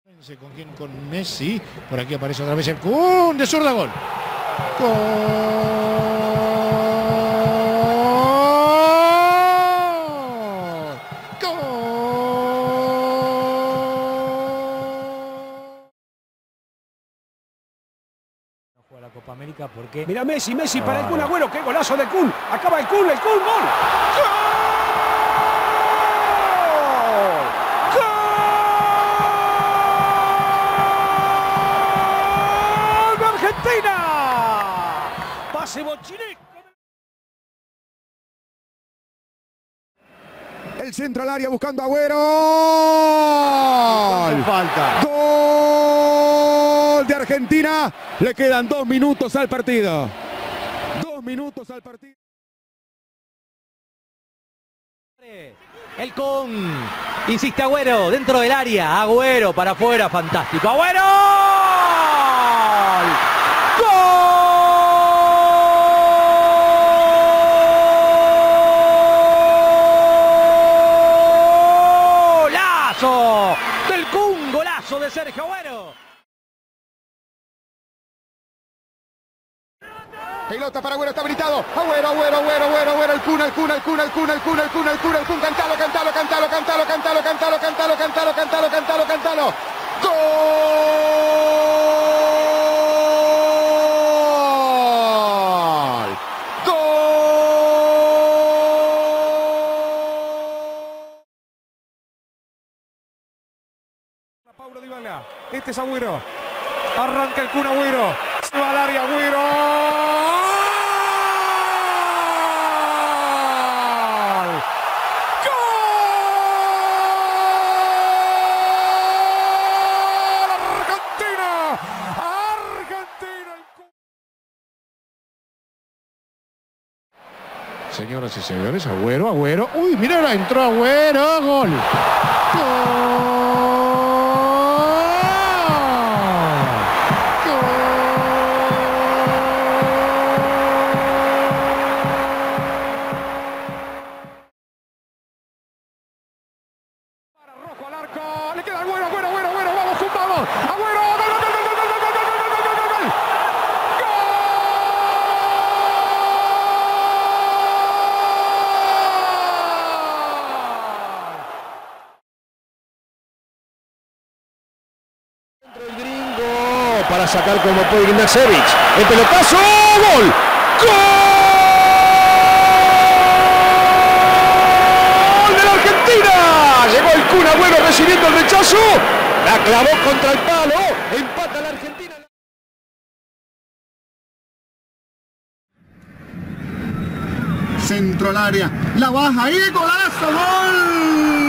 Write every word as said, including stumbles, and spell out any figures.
¿Con quién? Con Messi. Por aquí aparece otra vez el Kun de zurda, gol. Gol. Gol. No juega la Copa América porque... Mira Messi, Messi para el Kun Agüero. ¡Qué golazo de Kun! Acaba el Kun, el Kun, gol. ¡Gol! Argentina. Pase Bochini. El centro al área buscando a Agüero. Falta. Gol de Argentina. Le quedan dos minutos al partido. Dos minutos al partido. El Kun. Insiste Agüero dentro del área. Agüero para afuera. Fantástico. Agüero. ¡Golazo del Kun! ¡Golazo de Sergio Agüero! Pelota para Agüero, está habilitado. Agüero, Agüero, Agüero, Agüero, Agüero, el Kun, el Kun, el Kun, el Kun, el Kun, el Kun, el Kun, el Kun, cantalo, cantalo, cantalo, cantalo, cantalo, cantalo, cantalo, cantalo, cantalo, cantalo, cantalo. ¡Gol! Paulo Dybala, este es Agüero, arranca el Kun Agüero, se va al área Agüero, ¡gol! ¡Gol! ¡Argentina! ¡Argentina! Señoras y señores, Agüero, Agüero. Uy, mira, ahora entró Agüero. Gol. Gol. Rojo al arco, le queda Agüero, Agüero, Agüero, Agüero, vamos, juntamos, Agüero, gol, gol, gol, gol, gol, gol, gol, gol, gol, gol, gol, Dentro el gringo para sacar como puede Ignacevic. El pelotazo, gol, gol. Llegó el Kun Agüero recibiendo el rechazo, la clavó contra el palo, empata la Argentina. centro al área, la baja y golazo, gol.